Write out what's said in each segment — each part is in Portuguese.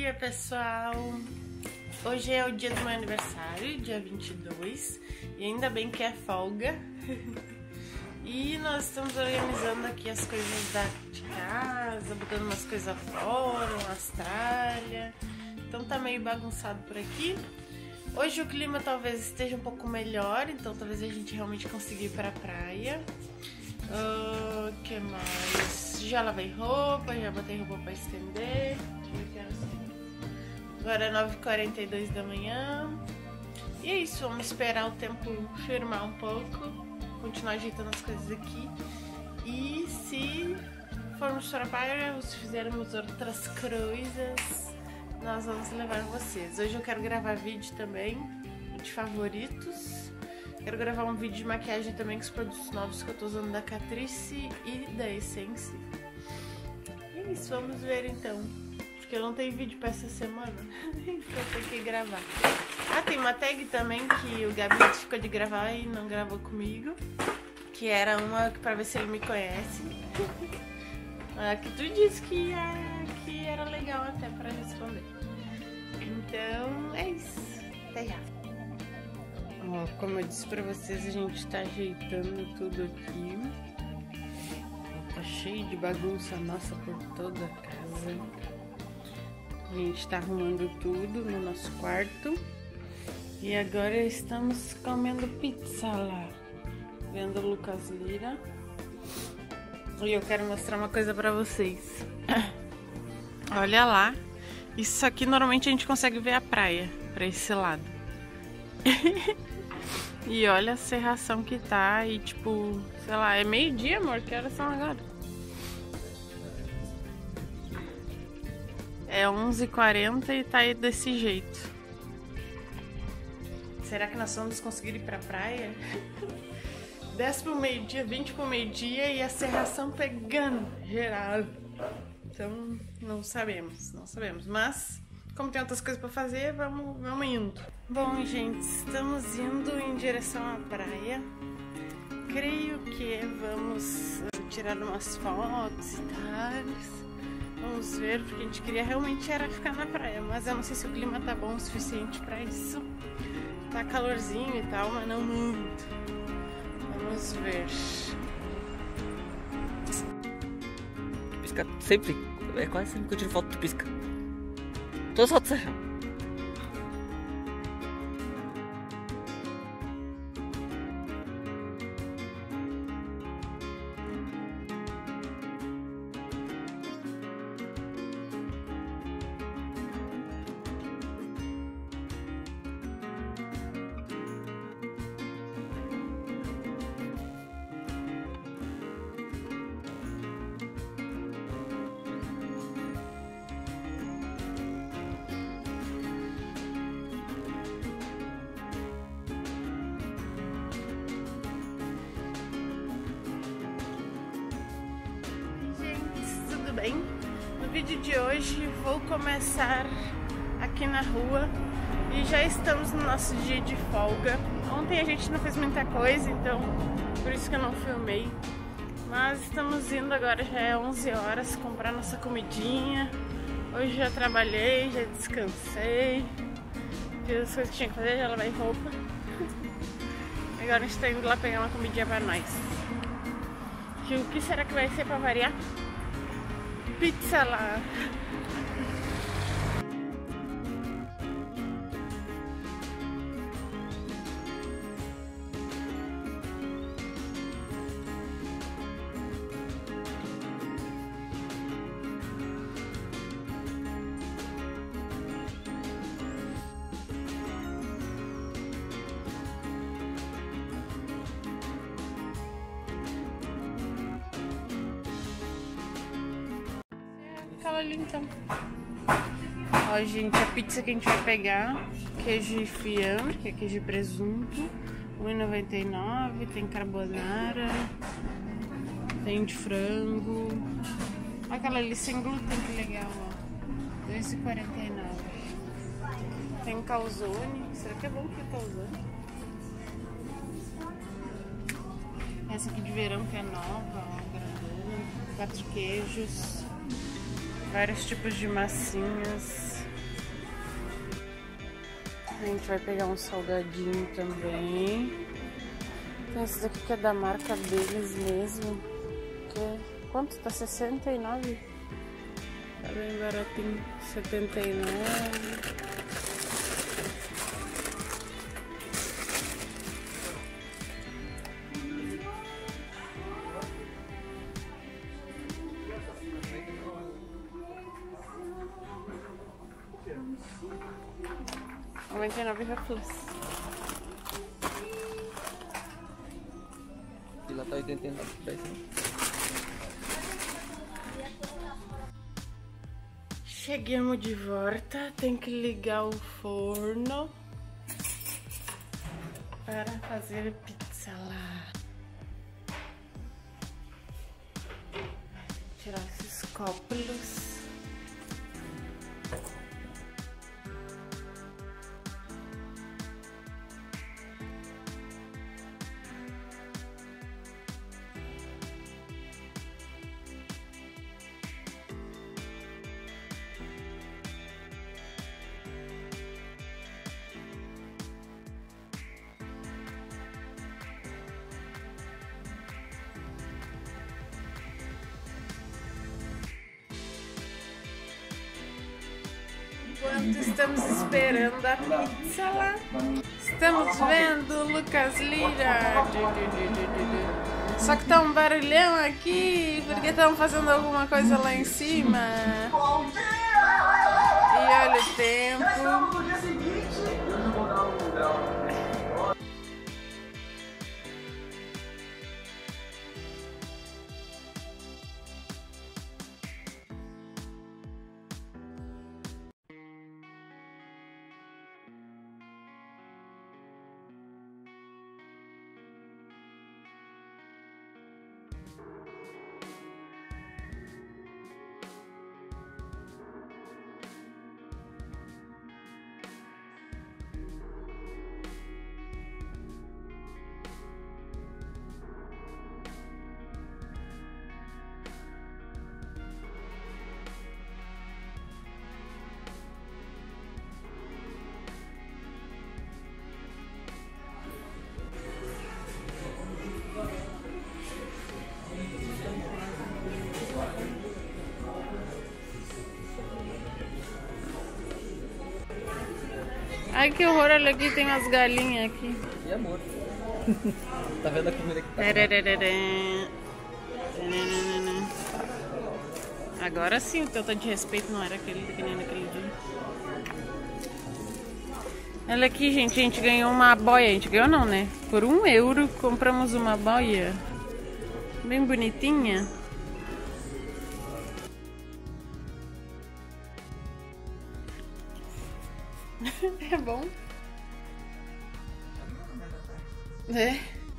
dia, pessoal! Hoje é o dia do meu aniversário, dia 22, e ainda bem que é folga. E nós estamos organizando aqui as coisas de casa, botando umas coisas fora, umas tralhas. Então tá meio bagunçado por aqui. Hoje o clima talvez esteja um pouco melhor, então talvez a gente realmente consiga ir pra praia. Que mais? Já lavei roupa, já botei roupa pra estender. Agora é 9h42 da manhã. E é isso, vamos esperar o tempo firmar um pouco, continuar ajeitando as coisas aqui. E se formos para a praia, ou se fizermos outras coisas, nós vamos levar vocês. Hoje eu quero gravar vídeo também de favoritos. Quero gravar um vídeo de maquiagem também com os produtos novos que eu tô usando da Catrice e da Essence. E é isso, vamos ver então. Porque eu não tenho vídeo pra essa semana, então eu tenho que gravar. Ah, tem uma tag também que o Gabi ficou de gravar e não gravou comigo. Que era uma pra ver se ele me conhece. Que tu disse que era legal até pra responder. Então é isso. Até já. Ó, como eu disse pra vocês, a gente tá ajeitando tudo aqui. Tá cheio de bagunça nossa por toda a casa. A gente tá arrumando tudo no nosso quarto. E agora estamos comendo pizza lá. Vendo o Lucas Lira. E eu quero mostrar uma coisa pra vocês. Olha lá. Isso aqui normalmente a gente consegue ver a praia, pra esse lado. E olha a serração que tá. E tipo, sei lá, é meio-dia, amor? Que horas são agora? É 11h40 e tá aí desse jeito. Será que nós vamos conseguir ir pra praia? 10 pro meio-dia, 20 pro meio-dia e a serração pegando geral. Então, não sabemos. Mas, como tem outras coisas pra fazer, vamos indo. Bom, gente, estamos indo em direção à praia. Creio que vamos tirar umas fotos e tal. Vamos ver, porque a gente queria realmente era ficar na praia. Mas eu não sei se o clima tá bom o suficiente pra isso. Tá calorzinho e tal, mas não muito. Vamos ver. Pisca sempre. É quase sempre que eu tiro foto, tu pisca. Todas as fotos acham. Bem, no vídeo de hoje vou começar aqui na rua e já estamos no nosso dia de folga. Ontem a gente não fez muita coisa, então por isso que eu não filmei, mas estamos indo agora, já é 11 horas, comprar nossa comidinha. Hoje já trabalhei, já descansei, fiz as coisas que tinha que fazer, já lavei roupa. Agora a gente tá indo lá pegar uma comidinha pra nós. E o que será que vai ser pra variar? Pizza lá. Aquela ali então. Ó, gente, a pizza que a gente vai pegar, queijo e fiambre, que é queijo e presunto, R$1,99, tem carbonara, tem de frango. Aquela ali sem glúten, que legal, ó, R$2,49. Tem calzone, será que é bom que é calzone? Essa aqui de verão que é nova, ó, grandona, 4 queijos. Vários tipos de massinhas. A gente vai pegar um salgadinho também. Tem esse daqui que é da marca deles mesmo. Quanto? Tá 69? Tá bem baratinho. 79. R$99. E lá tá 89, Chegamos de volta, tem que ligar o forno para fazer pizza lá. Tirar esses copos. Enquanto estamos esperando a pizza lá, estamos vendo o Lucas Lira. Só que tá um barulhão aqui, porque estão fazendo alguma coisa lá em cima. E olha o tempo. Ai que horror, olha aqui, tem umas galinhas aqui. E amor. Tá vendo a comida que tá? Agora sim, o teu de respeito não era aquele que nem naquele dia. Olha aqui, gente, a gente ganhou uma boia. A gente ganhou não, né? Por €1 compramos uma boia. Bem bonitinha. É bom? É.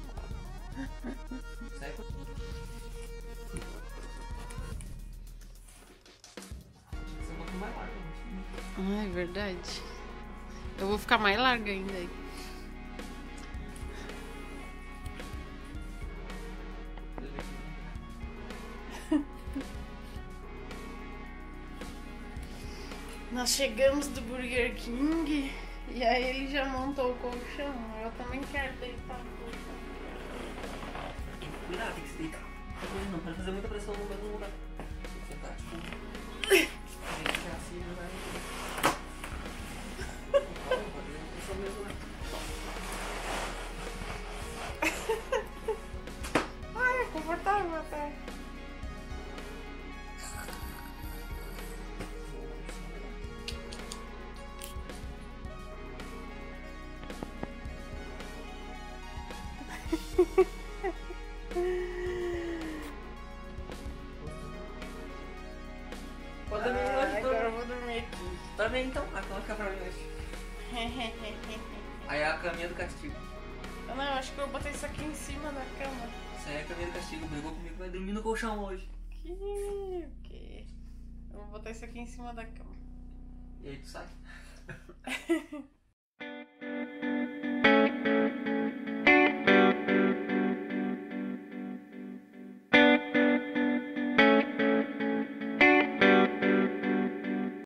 Ah, é verdade. Eu vou ficar mais larga ainda aí. Nós chegamos do Burger King e aí ele já montou o colchão. Eu também quero deitar no colchão. Cuidado, tem que se deitar. Não pode fazer muita pressão no mesmo lugar. Tem que sentar, tipo. Tem que ficar assim, não vai. Pressão mesmo, né? Ai, é confortável até. Pode dormir hoje, Agora eu vou dormir aqui. Tá bem então, a cama fica pra mim hoje. Aí é a caminha do castigo. Não, acho que eu botei isso aqui em cima da cama. Isso aí é a caminha do castigo, brigou comigo, vai dormir no colchão hoje. Eu vou botar isso aqui em cima da cama. E aí tu sai.